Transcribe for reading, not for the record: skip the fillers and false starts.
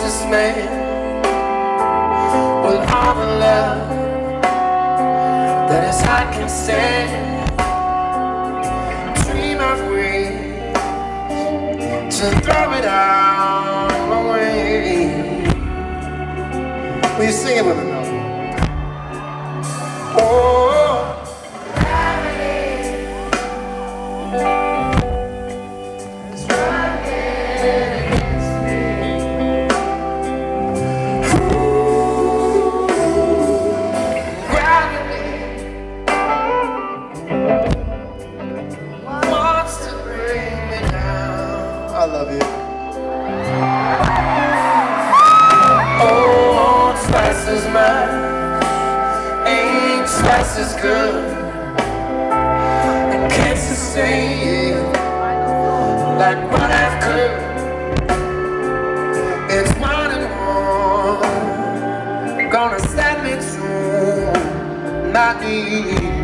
this man with all the love that his heart can stand. Dream of ways to throw it all away. Will you sing it with me now? Oh, it's running against me. Ooh, gravity wants to bring me down. I love you. Oh, twice as much ain't twice as good. I can't sustain like what I've could. It's one and one gonna set me to my knees.